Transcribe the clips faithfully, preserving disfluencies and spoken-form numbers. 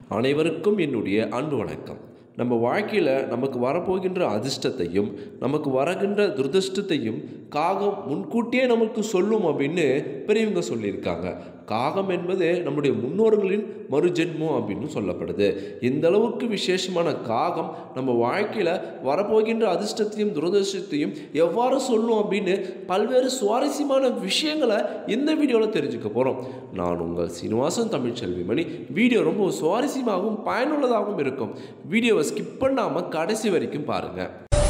அனைவருக்கும் என்னுடைய அன்பு வணக்கம். நம்ம வாழ்க்கையில் நமக்கு வரப்போகின்ற அதிர்ஷ்டத்தையும் நமக்கு வருகின்ற துரதிர்ஷ்டத்தையும் காகம் முன்கூட்டியே நமக்கு சொல்லும் அப்படின்னு பெரியவங்க சொல்லியிருக்காங்க. காகம் என்பது நம்முடைய முன்னோர்களின் மறுஜென்மம் அப்படின்னு சொல்லப்படுது. இந்த அளவுக்கு விசேஷமான காகம் நம்ம வாழ்க்கையில் வரப்போகின்ற அதிர்ஷ்டத்தையும் துரதிர்ஷ்டத்தையும் எவ்வாறு சொல்லும் அப்படின்னு பல்வேறு சுவாரஸ்யமான விஷயங்களை இந்த வீடியோவில் தெரிஞ்சுக்க போகிறோம். நான் உங்கள் சீனிவாசன் தமிழ்ச்செல்வி மணி. வீடியோ ரொம்ப சுவாரஸ்யமாகவும் பயனுள்ளதாகவும் இருக்கும். வீடியோவை ஸ்கிப் பண்ணாமல் கடைசி வரைக்கும் பாருங்கள்.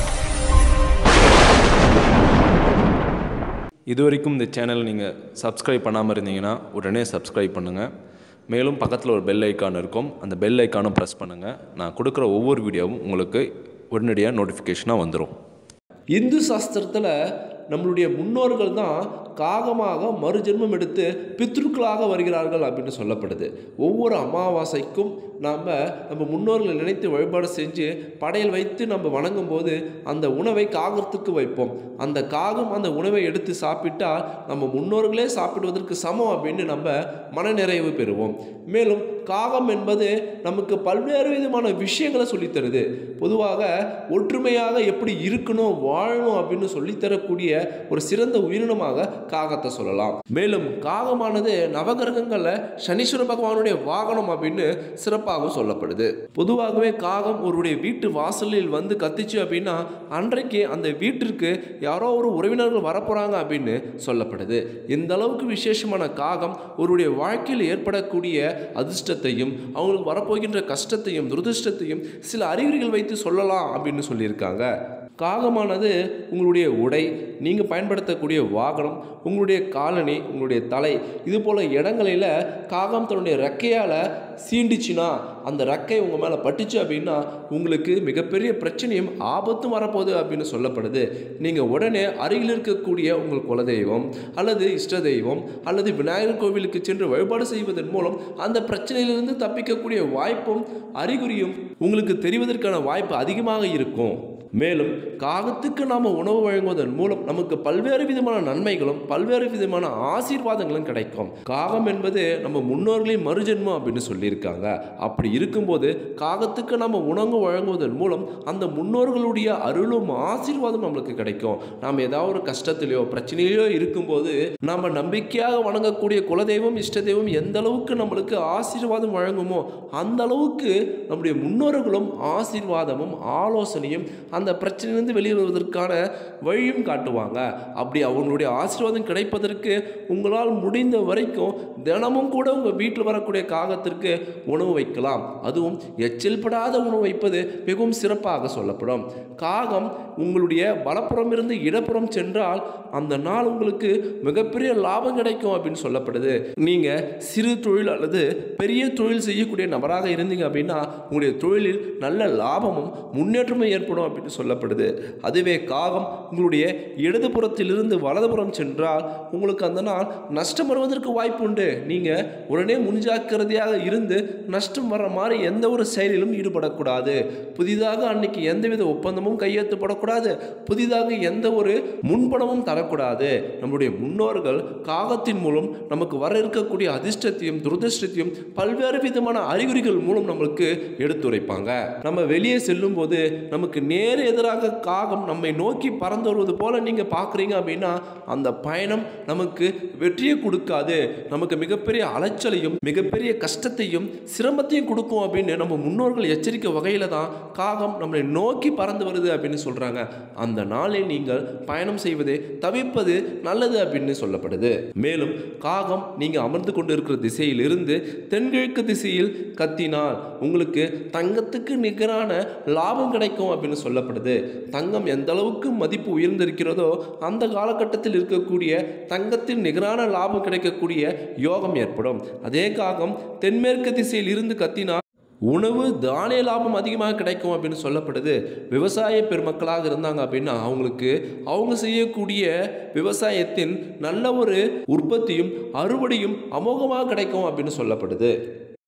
இது வரைக்கும் இந்த சேனல் நீங்கள் சப்ஸ்கிரைப் பண்ணாமல் இருந்தீங்கன்னா உடனே சப்ஸ்கிரைப் பண்ணுங்கள். மேலும் பக்கத்தில் ஒரு பெல் ஐக்கான் இருக்கும், அந்த பெல் ஐக்கானும் ப்ரெஸ் பண்ணுங்கள். நான் கொடுக்குற ஒவ்வொரு வீடியோவும் உங்களுக்கு உடனடியாக நோட்டிஃபிகேஷனாக வந்துடும். இந்து சாஸ்திரத்தில் நம்மளுடைய முன்னோர்கள் தான் காகமாக மறுஜென்மம் எடுத்து பித்ருக்களாக வருகிறார்கள் அப்படின்னு சொல்லப்படுது. ஒவ்வொரு அமாவாசைக்கும் நாம் நம்ம முன்னோர்களை நினைத்து வழிபாடு செஞ்சு படையல் வைத்து நம்ம வணங்கும் போது அந்த உணவை காகத்துக்கு வைப்போம். அந்த காகம் அந்த உணவை எடுத்து சாப்பிட்டால் நம்ம முன்னோர்களே சாப்பிடுவதற்கு சமம் அப்படின்னு நம்ம மனநிறைவு பெறுவோம். மேலும் காகம் என்பது நமக்கு பல்வேறு விதமான விஷயங்களை சொல்லித்தருது. பொதுவாக ஒற்றுமையாக எப்படி இருக்கணும் வாழணும் அப்படின்னு சொல்லித்தரக்கூடிய ஒரு சிறந்த உயிரினமாக காகத்தை சொல்லலாம். மேலும் காகமானது நவகிரகங்களில் சனீஸ்வர பகவானுடைய வாகனம் அப்படின்னு சிறப்பாக சொல்லப்படுது. பொதுவாகவே காகம் ஒருடைய வீட்டு வாசலில் வந்து கத்திச்சு அப்படின்னா அன்றைக்கு அந்த வீட்டிற்கு யாரோ ஒரு உறவினர்கள் வரப்போறாங்க அப்படின்னு சொல்லப்படுது. இந்த அளவுக்கு விசேஷமான காகம் ஒருடைய வாழ்க்கையில் ஏற்படக்கூடிய அதிர்ஷ்டத்தையும் அவங்களுக்கு வரப்போகின்ற கஷ்டத்தையும் துரதிர்ஷ்டத்தையும் சில அறிகுறிகள் வைத்து சொல்லலாம் அப்படின்னு சொல்லியிருக்காங்க. காகமானது உங்களுடைய உடை, நீங்கள் பயன்படுத்தக்கூடிய வாகனம், உங்களுடைய காலணி, உங்களுடைய தலை, இது போல் இடங்களில் காகம் தன்னுடைய ரெக்கையால் சீண்டிச்சுன்னா அந்த ரெக்கை உங்கள் மேலே பட்டுச்சு அப்படின்னா உங்களுக்கு மிகப்பெரிய பிரச்சனையும் ஆபத்தும் வரப்போகுது அப்படின்னு சொல்லப்படுது. நீங்கள் உடனே அருகில் இருக்கக்கூடிய உங்கள் குலதெய்வம் அல்லது இஷ்ட தெய்வம் அல்லது விநாயகர் கோவிலுக்கு சென்று வழிபாடு செய்வதன் மூலம் அந்த பிரச்சனையிலிருந்து தப்பிக்கக்கூடிய வாய்ப்பும் அறிகுறியும் உங்களுக்கு தெரிவதற்கான வாய்ப்பு அதிகமாக இருக்கும். மேலும் காகத்துக்கு நாம் உணவு வழங்குவதன் மூலம் நமக்கு பல்வேறு விதமான நன்மைகளும் பல்வேறு விதமான ஆசீர்வாதங்களும் கிடைக்கும். காகம் என்பது நம்ம முன்னோர்களின் மறுஜென்மம் அப்படின்னு சொல்லியிருக்காங்க. அப்படி இருக்கும்போது காகத்துக்கு நம்ம உணவு வழங்குவதன் மூலம் அந்த முன்னோர்களுடைய அருளும் ஆசீர்வாதம் நம்மளுக்கு கிடைக்கும். நாம் ஏதாவது ஒரு கஷ்டத்திலேயோ பிரச்சனையிலையோ இருக்கும்போது நாம் நம்பிக்கையாக வணங்கக்கூடிய குலதெய்வம் இஷ்ட தெய்வம் எந்த அளவுக்கு நம்மளுக்கு ஆசீர்வாதம் வழங்குமோ அந்த அளவுக்கு நம்முடைய முன்னோர்களும் ஆசீர்வாதமும் ஆலோசனையும் அந்த பிரச்சனையிலிருந்து வெளிவருவதற்கான வழியும் காட்டுவாங்க. அப்படி அவங்களுடைய ஆசீர்வாதம் கிடைப்பதற்கு உங்களால் முடிந்த வரைக்கும் தினமும் கூட உங்கள் வீட்டில் வரக்கூடிய காகத்திற்கு உணவு வைக்கலாம். அதுவும் எச்சில் படாத உணவு வைப்பது மிகவும் சிறப்பாக சொல்லப்படும். காகம் உங்களுடைய வலப்புறம் இருந்து இடப்புறம் சென்றால் அந்த நாள் உங்களுக்கு மிகப்பெரிய லாபம் கிடைக்கும் அப்படின்னு சொல்லப்படுது. நீங்கள் சிறு தொழில் அல்லது பெரிய தொழில் செய்யக்கூடிய நபராக இருந்தீங்க அப்படின்னா உங்களுடைய தொழிலில் நல்ல லாபமும் முன்னேற்றமும் ஏற்படும் அப்படின்னு சொல்லப்படுது. அதுவே காகம் உங்களுடைய இடதுபுறத்திலிருந்து வலதுபுறம் சென்றால் உங்களுக்கு அந்த நாள் நஷ்டம் வருவதற்கு வாய்ப்பு உண்டு. நீங்கள் உடனே முன்ஜாக்கிரதையாக இருந்து நஷ்டம் வர்ற மாதிரி எந்த ஒரு செயலிலும் ஈடுபடக்கூடாது. புதிதாக அன்னைக்கு எந்தவித ஒப்பந்தமும் கையெழுத்துப்படக்கூடாது. புதிதாக எந்த ஒரு முன்பணமும் தரக்கூடாது. நம்முடைய முன்னோர்கள் காகத்தின் மூலம் நமக்கு வர இருக்கக்கூடிய அதிர்ஷ்டத்தையும் துரதிர்ஷ்டத்தையும் பல்வேறு விதமான அறிகுறிகள் மூலம் நம்மளுக்கு எடுத்துரைப்பாங்க. நம்ம வெளியே செல்லும் போது நமக்கு நேர் எதிராக காகம் நம்மை நோக்கி பறந்து வருவது போல நீங்க பாக்குறீங்க அப்படின்னா அந்த பயணம் நமக்கு வெற்றியை கொடுக்காது. நமக்கு மிகப்பெரிய அலைச்சலையும் மிகப்பெரிய கஷ்டத்தையும் சிரமத்தையும் கொடுக்கும் அப்படின்னு நம்ம முன்னோர்கள் எச்சரிக்கை வகையில தான் காகம் நம்மளை நோக்கி பறந்து வருது அப்படின்னு சொல்றாங்க. அந்த நாளில் நீங்கள் பயணம் செய்வதை தவிர்ப்பது நல்லது அப்படின்னு சொல்லப்படுது. மேலும் காகம் நீங்க அமர்ந்து கொண்டு இருக்கிற திசையில் இருந்து தென்கிழக்கு திசையில் கத்தினால் உங்களுக்கு தங்கத்துக்கு நிகரான லாபம் கிடைக்கும் அப்படின்னு சொல்லப்படுது. தங்கம் எந்த அளவுக்கு மதிப்பு உயர்ந்திருக்கிறதோ அந்த காலகட்டத்தில் இருக்கக்கூடிய தங்கத்தின் நிகரான லாபம் கிடைக்கக்கூடிய யோகம் ஏற்படும். அதே காகம் தென்மேற்கு திசையில் இருந்து கத்தினால் உணவு தானிய லாபம் அதிகமாக கிடைக்கும் அப்படின்னு சொல்லப்படுது. விவசாய பெருமக்களாக இருந்தாங்க அப்படின்னா அவங்களுக்கு அவங்க செய்யக்கூடிய விவசாயத்தின் நல்ல ஒரு உற்பத்தியும் அறுவடையும் அமோகமாக கிடைக்கும் அப்படின்னு சொல்லப்படுது.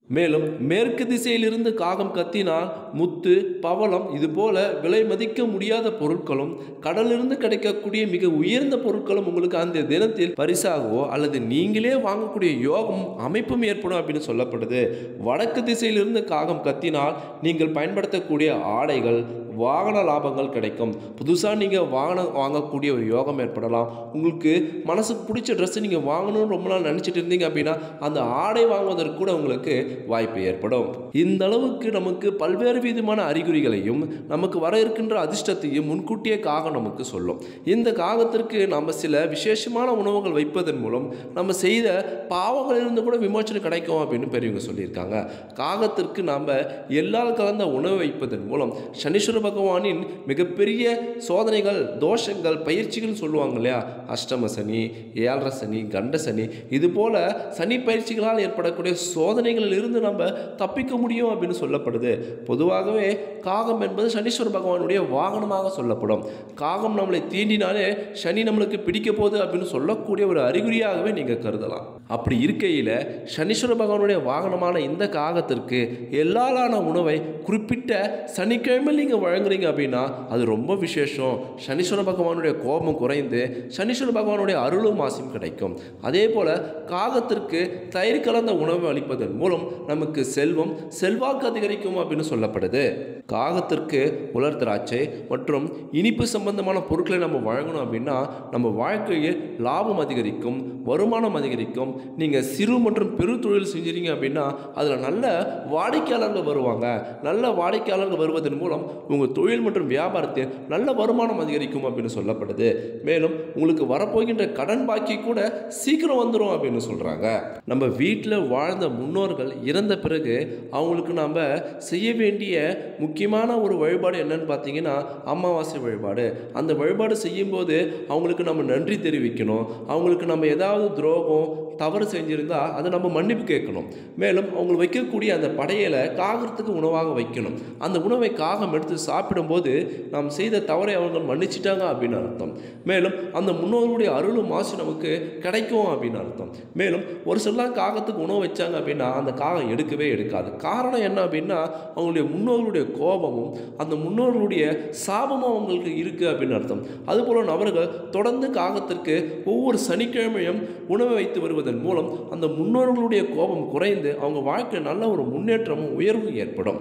மேலும் மேற்கு திசையிலிருந்து காகம் கத்தினால் முத்து, பவளம் இதுபோல விலை மதிக்க முடியாத பொருட்களும் கடலிலிருந்து கிடைக்கக்கூடிய மிக உயர்ந்த பொருட்களும் உங்களுக்கு அந்த தினத்தில் பரிசாகவோ அல்லது நீங்களே வாங்கக்கூடிய யோகம் அமைப்பும் ஏற்படும் அப்படின்னு சொல்லப்படுது. வடக்கு திசையிலிருந்து காகம் கத்தினால் நீங்கள் பயன்படுத்தக்கூடிய ஆடைகள், வாகன லாபங்கள் கிடைக்கும். புதுசாக நீங்கள் வாகனம் வாங்கக்கூடிய ஒரு யோகம் ஏற்படலாம். உங்களுக்கு மனசுக்கு பிடிச்ச ட்ரெஸ்ஸை நீங்கள் வாங்கணும்னு ரொம்ப நாள் நினச்சிட்டு இருந்தீங்க அப்படின்னா அந்த ஆடை வாங்குவதற்கு கூட உங்களுக்கு வாய்ப்பு ஏற்படும். இந்த அளவுக்கு நமக்கு பல்வேறு விதமான அறிகுறிகளையும் நமக்கு வர இருக்கின்ற அதிர்ஷ்டத்தையும் முன்கூட்டியே காகம் நமக்கு சொல்லும். இந்த காகத்திற்கு நம்ம சில விசேஷமான உணவுகள் வைப்பதன் மூலம் நம்ம செய்த பாவங்களிலிருந்து கூட விமோச்சனம் கிடைக்கும் அப்படின்னு பெரியவங்க சொல்லியிருக்காங்க. காகத்திற்கு நாம் எல்லால் கலந்த உணவு வைப்பதன் மூலம் சனீஸ்வர பகவானின் மிகப்பெரிய சோதனைகள், தோஷங்கள், பயிற்சிகள் சொல்லுவாங்க இல்லையா, அஷ்டம சனி, ஏழரை சனி, கண்ட சனி, இது போல சனி பயிற்சிகளால் ஏற்படக்கூடிய சோதனைகளில் இருந்து நம்ம தப்பிக்க முடியும் அப்படின்னு சொல்லப்படுது. பொதுவாகவே காகம் என்பது சனீஸ்வர பகவானுடைய வாகனமாக சொல்லப்படும். காகம் நம்மளை தீண்டினாலே சனி நம்மளுக்கு பிடிக்க போகுது அப்படின்னு சொல்லக்கூடிய ஒரு அறிகுறியாகவே நீங்கள் கருதலாம். அப்படி இருக்கையில் சனீஸ்வர பகவானுடைய வாகனமான இந்த காகத்திற்கு எல்லாலான உணவை குறிப்பிட்ட சனிக்கிழமையில் நீங்கள் வழங்குறீங்க அப்படின்னா அது ரொம்ப விசேஷம். சனீஸ்வர பகவானுடைய கோபம் குறைந்து சனீஸ்வர பகவானுடைய அருளும் ஆசையும் கிடைக்கும். அதே போல் காகத்திற்கு தயிர் கலந்த உணவு அளிப்பதன் மூலம் நமக்கு செல்வம், செல்வாக்கு அதிகரிக்கும் அப்படின்னு சொல்லப்படுது. காகத்திற்கு உலர் திராட்சை மற்றும் இனிப்பு சம்பந்தமான பொருட்களை நம்ம வழங்கணும் அப்படின்னா நம்ம வாழ்க்கையில் லாபம் அதிகரிக்கும், வருமானம் அதிகரிக்கும். நீங்கள் சிறு மற்றும் பெரு தொழில் செஞ்சீங்க அப்படின்னா அதில் நல்ல வாடிக்கையாளர்கள் வருவாங்க. நல்ல வாடிக்கையாளர்கள் வருவதன் மூலம் உங்கள் தொழில் மற்றும் வியாபாரத்தில் நல்ல வருமானம் அதிகரிக்கும் அப்படின்னு சொல்லப்படுது. மேலும் உங்களுக்கு வரப்போகின்ற கடன் பாக்கி கூட சீக்கிரம் வந்துடும் அப்படின்னு சொல்கிறாங்க. நம்ம வீட்டில் வாழ்ந்த முன்னோர்கள் இறந்த பிறகு அவங்களுக்கு நாம் செய்ய வேண்டிய முக்கியமான ஒரு வழிபாடு என்னன்னு பார்த்தீங்கன்னா அமாவாசை வழிபாடு. அந்த வழிபாடு செய்யும்போது அவங்களுக்கு நம்ம நன்றி தெரிவிக்கணும். அவங்களுக்கு நம்ம ஏதாவது துரோகம், தவறு செஞ்சிருந்தால் அதை நம்ம மன்னிப்பு கேட்கணும். மேலும் அவங்களுக்கு வைக்கக்கூடிய அந்த படையலை காகத்துக்கு உணவாக வைக்கணும். அந்த உணவை காகம் எடுத்து சாப்பிடும்போது நாம் செய்த தவறை அவங்க மன்னிச்சிட்டாங்க அப்படின்னு அர்த்தம். மேலும் அந்த முன்னோர்களுடைய அருளும் மாசு நமக்கு கிடைக்கும் அப்படின்னு அர்த்தம். மேலும் ஒரு சிலர் காகத்துக்கு உணவு வச்சாங்க அப்படின்னா அந்த காகம் எடுக்கவே எடுக்காது. காரணம் என்ன அப்படின்னா அவங்களுடைய முன்னோர்களுடைய கோபமும் அந்த முன்னோர்களுடைய சாபமும் அவங்களுக்கு இருக்குது அப்படின்னு அர்த்தம். அதுபோல நபர்கள் தொடர்ந்து காகத்திற்கு ஒவ்வொரு சனிக்கிழமையும் உணவை வைத்து வருவது மூலம் அந்த முன்னோர்களுடைய கோபம் குறைந்து அவங்க வாழ்க்கை நல்ல ஒரு முன்னேற்றமும் உயர்வும் ஏற்படும்.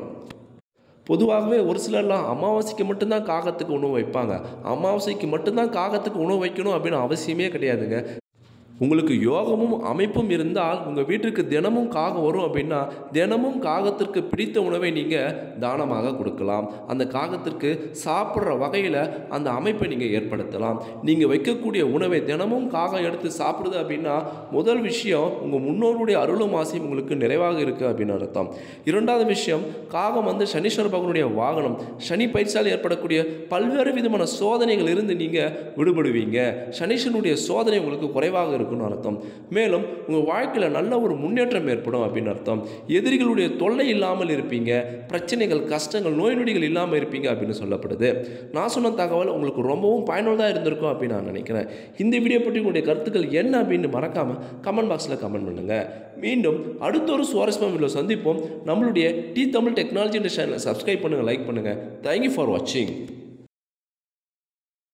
பொதுவாகவே ஒரு சிலர்லாம் அமாவாசைக்கு மட்டும்தான் காகத்துக்கு உணவு வைப்பாங்க. அமாவாசைக்கு மட்டும்தான் காகத்துக்கு உணவு வைக்கணும் அப்படின்னு அவசியமே கிடையாதுங்க. உங்களுக்கு யோகமும் அமைப்பும் இருந்தால் உங்கள் வீட்டுக்கு தினமும் காகம் வரும் அப்படின்னா தினமும் காகத்திற்கு பிடித்த உணவை நீங்கள் தானமாக கொடுக்கலாம். அந்த காகத்திற்கு சாப்பிட்ற வகையில் அந்த அமைப்பை நீங்கள் ஏற்படுத்தலாம். நீங்கள் வைக்கக்கூடிய உணவை தினமும் காகம் எடுத்து சாப்பிடுது அப்படின்னா முதல் விஷயம் உங்கள் முன்னோருடைய அருளும் ஆசையும் உங்களுக்கு நிறைவாக இருக்குது அப்படின்னு அர்த்தம். இரண்டாவது விஷயம், காகம் வந்து சனீஸ்வர பகவானுடைய வாகனம். சனி பயிற்சியால் ஏற்படக்கூடிய பல்வேறு விதமான சோதனைகள் இருந்து நீங்கள் விடுபடுவீங்க. சனீஸ்வரனுடைய சோதனை உங்களுக்கு குறைவாக இருக்கும் அர்த்தம். மேலும் உங்க வாழ்க்கையில நல்ல ஒரு முன்னேற்றம் ஏற்படும் அப்படின்னு அர்த்தம். எதிரிகளுடைய தொல்லை இல்லாமல் இருப்பீங்க. பிரச்சனைகள், கஷ்டங்கள், நோய் நொடிகள் இல்லாமல் இருப்பீங்க அப்படின்னு சொல்லப்படுது. நான் சொன்ன தகவல் உங்களுக்கு ரொம்பவும் பயனுள்ளதாக இருந்திருக்கும் அப்படின்னு நான் நினைக்கிறேன். இந்த வீடியோ பற்றி உங்களுடைய கருத்துக்கள் என்ன அப்படின்னு மறக்காம கமெண்ட் பாக்ஸில் கமெண்ட் பண்ணுங்க. மீண்டும் அடுத்த ஒரு சுவாரஸ்யமான வீடியோவில் சந்திப்போம். நம்மளுடைய டி தமிழ் டெக்னாலஜி சேனலை சப்ஸ்கிரைப் பண்ணுங்க, லைக் பண்ணுங்க. தேங்க்யூ ஃபார் வாட்சிங்.